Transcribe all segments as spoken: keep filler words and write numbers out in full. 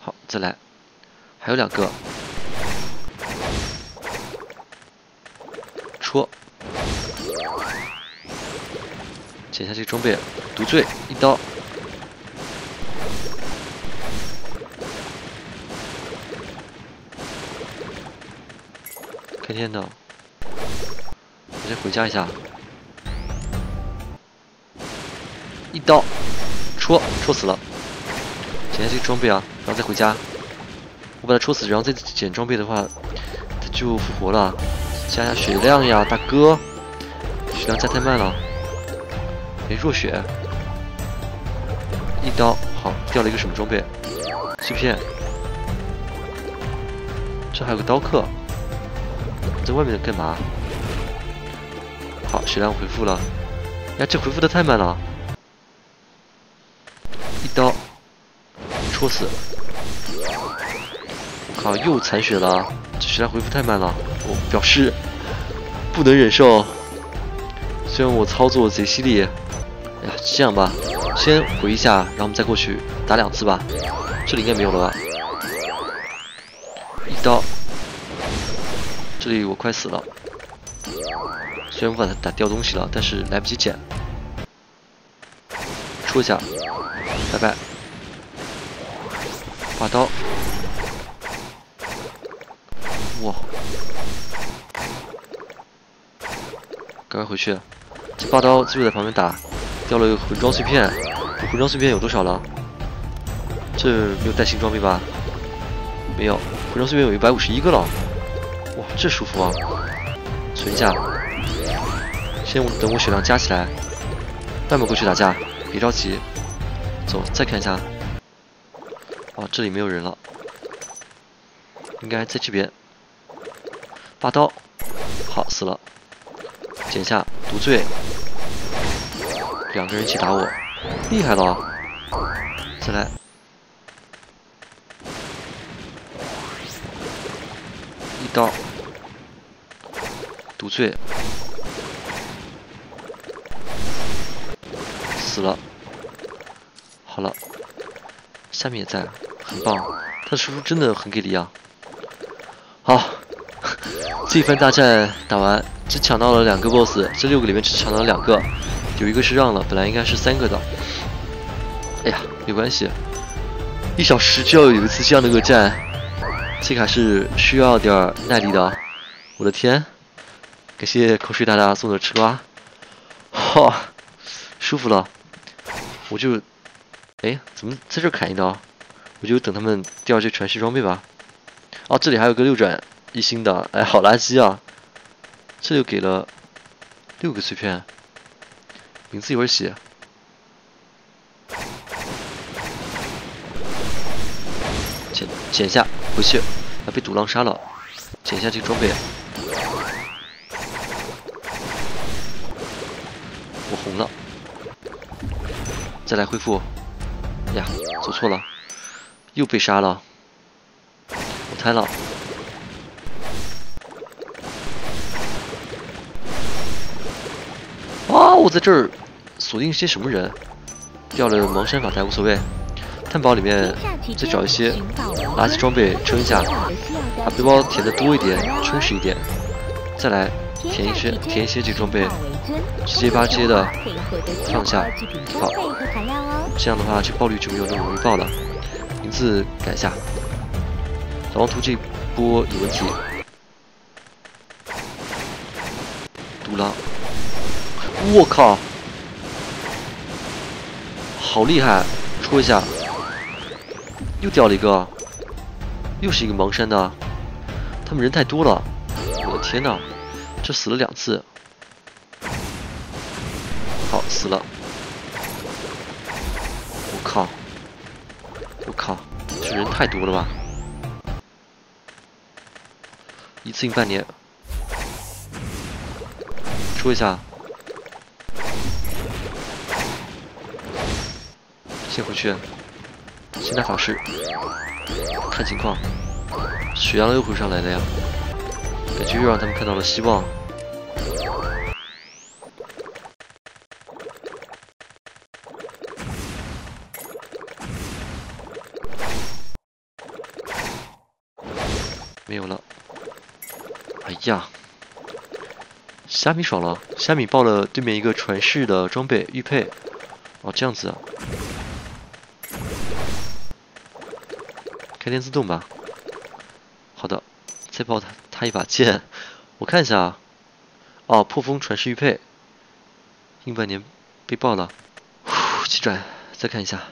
好，再来，还有两个，戳，捡下这个装备，毒醉一刀。 开天的，我先回家一下，一刀戳戳死了，捡下这个装备啊，然后再回家。我把他戳死，然后再捡装备的话，他就复活了。加下血量呀，大哥，血量加太慢了。哎，弱血，一刀好，掉了一个什么装备？碎片。这还有个刀客。 在外面干嘛？好，血量回复了。呀，这回复的太慢了，一刀戳死。我靠，又残血了，这血量回复太慢了，我表示不能忍受。虽然我操作贼犀利，哎呀，这样吧，先回一下，然后我们再过去打两次吧。这里应该没有了吧？一刀。 这里我快死了，虽然我把它打掉东西了，但是来不及捡。戳一下，拜拜。拔刀，哇！赶快回去，这拔刀就在旁边打，掉了一个魂装碎片。我魂装碎片有多少了？这没有带新装备吧？没有，魂装碎片有一百五十一个了。 哇，这舒服啊！存一下，先等我血量加起来，慢慢过去打架，别着急。走，再看一下。哇，这里没有人了，应该在这边。拔刀，好死了，捡下毒醉，两个人一起打我，厉害了！再来。 一刀，毒醉，死了。好了，下面也在，很棒。他的输出真的很给力啊！好，这一番大战打完，只抢到了两个 boss， 这六个里面只抢到了两个，有一个是让了，本来应该是三个的。哎呀，没关系，一小时就要有一次这样的恶战。 这个还是需要点耐力的，我的天！感谢口水大大送的吃瓜，哈，舒服了。我就，哎，怎么在这砍一刀？我就等他们掉这传世装备吧。哦，这里还有个六转一星的，哎，好垃圾啊！这又给了六个碎片，名字一会儿写。捡捡下。 回去，要被赌浪杀了，捡一下这个装备。我红了，再来恢复。呀，走错了，又被杀了，我贪了。啊，我在这儿锁定些什么人？掉了盲山法台无所谓。 探宝里面再找一些垃圾装备撑一下，把背包填的多一点，充实一点，再来填一些填一些这个装备，直接吧接的放下。好，这样的话这个爆率就没有那么容易爆了。名字改一下，小王图这波有问题。独狼，我靠，好厉害！戳一下。 又掉了一个，又是一个盲山的，他们人太多了，我的天哪，这死了两次，好死了，我靠，我靠，这人太多了吧，一次性半年，说一下，先回去。 先打法师，看情况，血量又会上来的呀，感觉又让他们看到了希望。 没有了。哎呀，虾米爽了！虾米爆了对面一个传世的装备玉佩。哦，这样子啊。开天自动吧。好的，再爆他他一把剑。我看一下啊。哦，破风传世玉佩。硬半年被爆了。呼，急转，再看一下。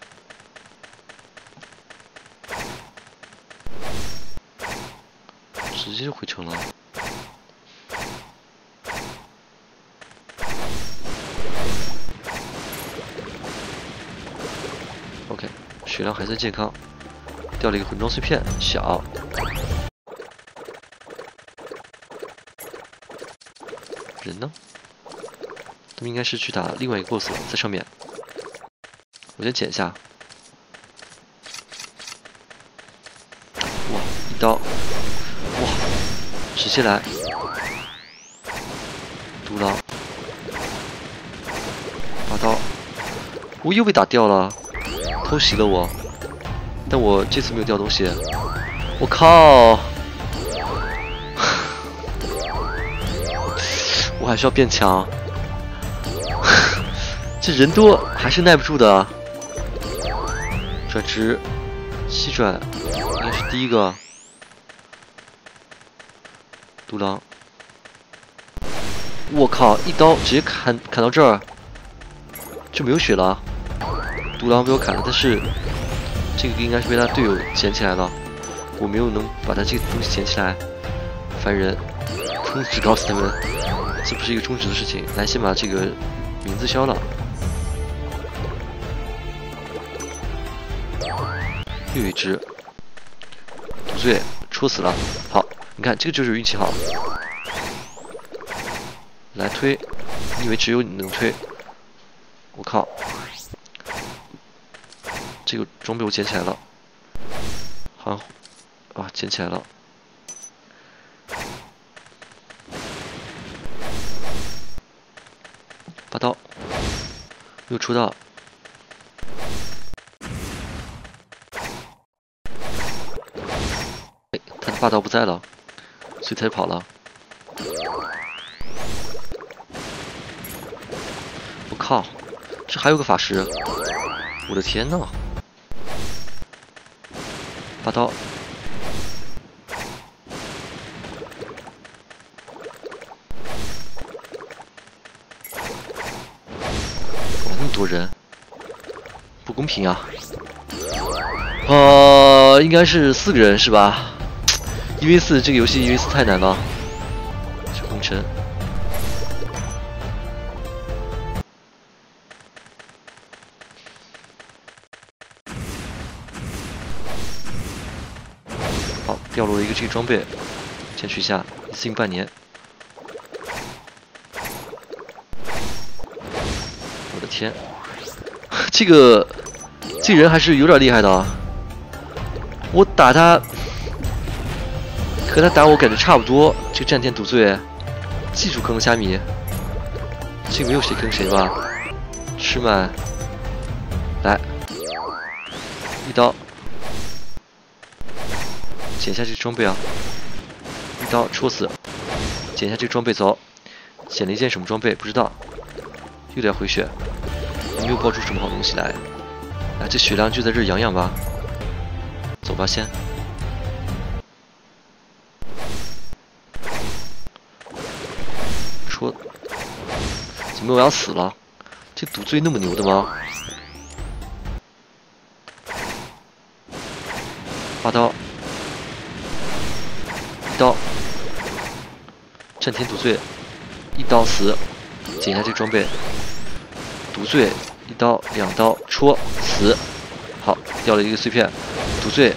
直接就回城了。OK， 血量还算健康，掉了一个魂装碎片，小。人呢？他们应该是去打另外一个 boss 了，在上面。我先捡一下。哇，一刀！哇，直接来！毒狼，拔刀！我又被打掉了，偷袭了我。但我这次没有掉东西。我靠！我还需要变强。这人多还是耐不住的。转职，七转，应该是第一个。毒狼，我靠！一刀直接砍砍到这儿，就没有血了。毒狼被我砍了，但是这个应该是被他队友捡起来了，我没有能把他这个东西捡起来。烦人！充值告诉他们，这不是一个充值的事情。来，先把这个名字消了。又有一只毒醉，戳死了。好，你看这个就是运气好。来推，你以为只有你能推？我靠！这个装备我捡起来了，好像啊，捡起来了。拔刀，没有出到。哎，他的霸道不在了，所以才跑了。我靠，这还有个法师！我的天呐！拔刀，哇，那么多人，不公平啊！呃，应该是四个人是吧？一 v 四这个游戏一 v 四太难了。是红尘。好，掉落了一个这个装备，先取下，一次性半年。我的天，这个这人还是有点厉害的啊！我打他。和他打我感觉差不多，这个战天毒醉，技术坑虾米，这个没有谁坑谁吧？吃满，来，一刀，捡下这个装备啊！一刀戳死，捡下这个装备走，捡了一件什么装备不知道，又得回血，没有爆出什么好东西来，哎，这血量就在这养养吧，走吧先。说，怎么我要死了？这毒醉那么牛的吗？拔刀，一刀，战天毒醉，一刀死，捡一下这个装备。毒醉，一刀两刀戳死，好，掉了一个碎片。毒醉，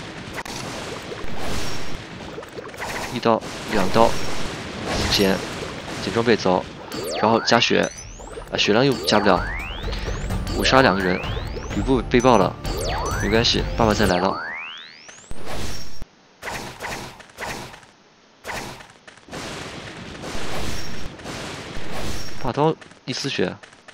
一刀两刀捡。捡装备走，然后加血，啊，血量又加不了。我杀两个人，吕布被爆了，没关系，爸爸再来了。大刀一丝血，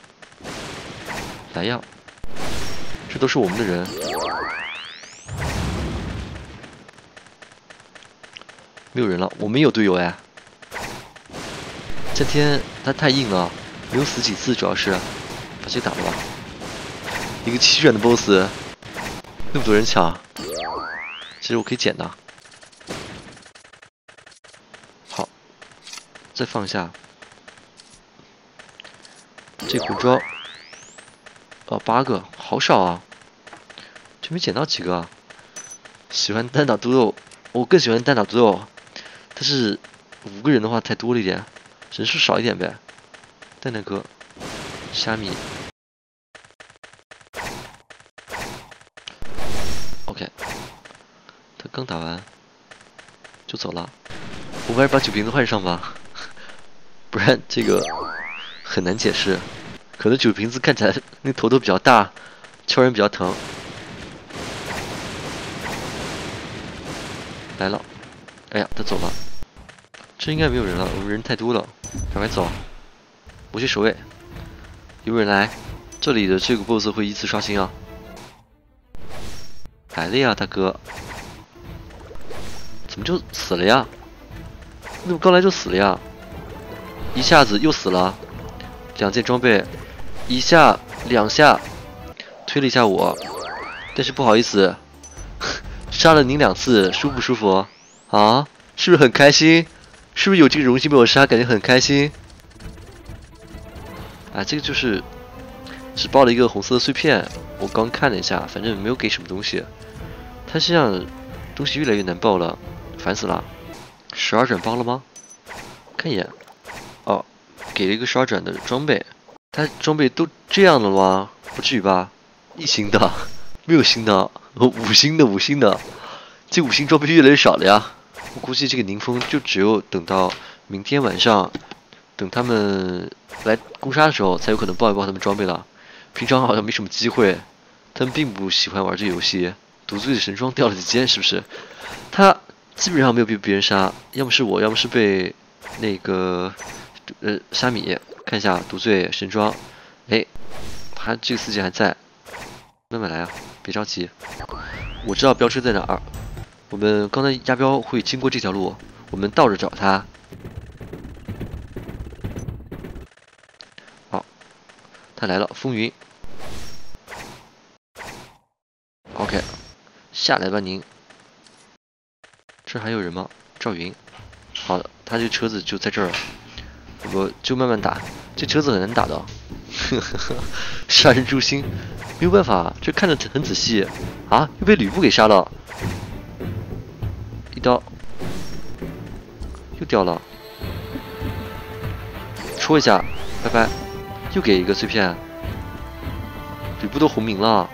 来呀！这都是我们的人。 没有人了，我们有队友哎。这天他太硬了，没有死几次，主要是把这个打了吧。一个七转的 boss， 那么多人抢，其实我可以捡的。好，再放下这魂装。哦，八个，好少啊，就没捡到几个。喜欢单打独斗，我更喜欢单打独斗，但是五个人的话太多了一点，人数少一点呗。蛋蛋哥，虾米 ，OK， 他刚打完就走了，我们还是把酒瓶子换上吧，不然这个很难解释。可能酒瓶子看起来那头都比较大，敲人比较疼。来了，哎呀，他走了，这应该没有人了，我们人太多了，赶快走。我去守卫，有人来，这里的这个 boss 会依次刷新啊。来了呀，大哥，怎么就死了呀？你怎么刚来就死了呀？一下子又死了，两件装备，一下两下推了一下我，但是不好意思。杀了您两次，舒不舒服啊？是不是很开心？是不是有这个荣幸被我杀，感觉很开心？啊，这个就是只包了一个红色的碎片，我刚看了一下，反正没有给什么东西。它身上东西越来越难爆了，烦死了。十二转包了吗？看一眼，哦，给了一个十二转的装备。它装备都这样了吗？不至于吧？一星的，没有星的。五星的五星的，这五星装备越来越少了呀！我估计这个宁风就只有等到明天晚上，等他们来攻杀的时候，才有可能爆一爆他们装备了。平常好像没什么机会，他们并不喜欢玩这个游戏。毒醉的神装掉了几件，是不是？他基本上没有被别人杀，要么是我，要么是被那个呃虾米。看一下毒醉神装，哎，他这个四件还在，慢慢来啊！别着急，我知道标车在哪儿。我们刚才压标会经过这条路，我们倒着找他。好，他来了，风云。OK， 下来吧您。这还有人吗？赵云。好的，他这车子就在这儿，我就慢慢打。这车子很难打的，呵呵呵，杀人诛心。没有办法，这看着很仔细啊，又被吕布给杀了，一刀又掉了，戳一下，拜拜，又给一个碎片，吕布都红名了，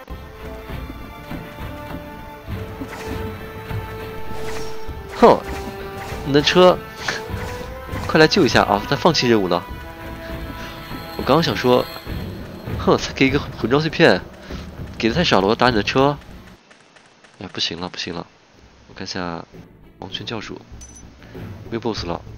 哼，你的车，快来救一下啊！他放弃任务了，我刚刚想说，哼，才给一个魂装碎片。给的太少了，我要打你的车。哎，不行了，不行了！我看下王权教主，没有 boss 了。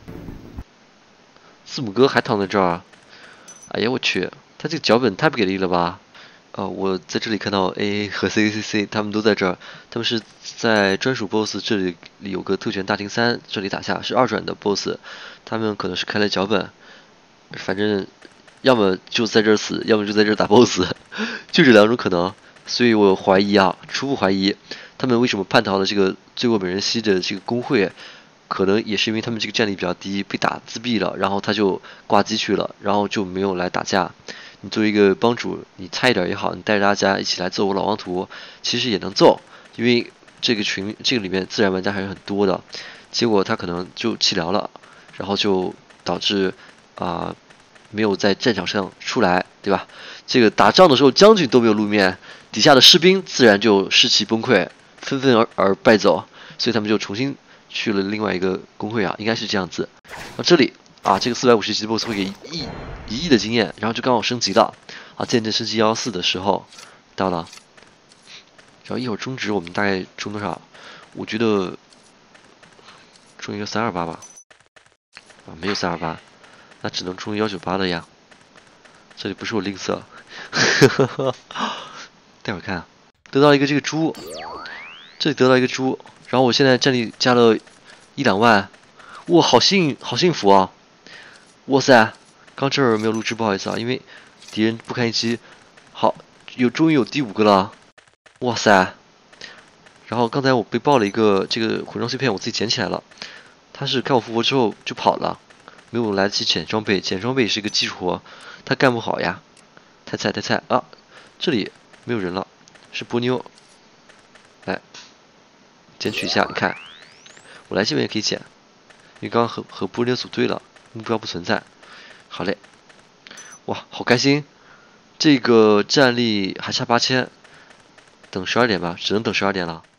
字母哥还躺在这儿。哎呀，我去，他这个脚本太不给力了吧！呃，我在这里看到 A A 和 C C C 他们都在这儿，他们是在专属 boss 这里有个特权大厅三这里打下，是二转的 boss， 他们可能是开了脚本，反正。要么就在这儿死，要么就在这儿打 boss， 就这两种可能。所以我怀疑啊，初步怀疑，他们为什么叛逃了这个罪恶美人兮的这个工会，可能也是因为他们这个战力比较低，被打自闭了，然后他就挂机去了，然后就没有来打架。你作为一个帮主，你菜一点也好，你带着大家一起来揍我老王图，其实也能揍，因为这个群这个里面自然玩家还是很多的。结果他可能就弃疗了，然后就导致啊。呃没有在战场上出来，对吧？这个打仗的时候，将军都没有露面，底下的士兵自然就士气崩溃，纷纷而而败走，所以他们就重新去了另外一个工会啊，应该是这样子。那这里啊，这个四百五十级 boss 会给一亿一亿的经验，然后就刚好升级了啊，渐渐升级幺四的时候到了，然后一会儿中值我们大概中多少？我觉得中一个三二八吧，啊，没有三二八。那只能充一九八了呀，这里不是我吝啬，待会儿看，得到一个这个猪，这里得到一个猪，然后我现在战力加了一两万，哇，好幸好幸福啊！哇塞，刚这儿没有录制，不好意思啊，因为敌人不堪一击。好，有终于有第五个了，哇塞！然后刚才我被爆了一个这个混装碎片，我自己捡起来了。他是干我复活之后就跑了，没有来得及捡装备，捡装备也是一个技术活，他干不好呀。太菜太菜啊！这里没有人了，是波妞。来，捡取一下，你看，我来这边也可以捡，因为刚刚和和波妞组队了，目标不存在。好嘞，哇，好开心！这个战力还差八千，等十二点吧，只能等十二点了。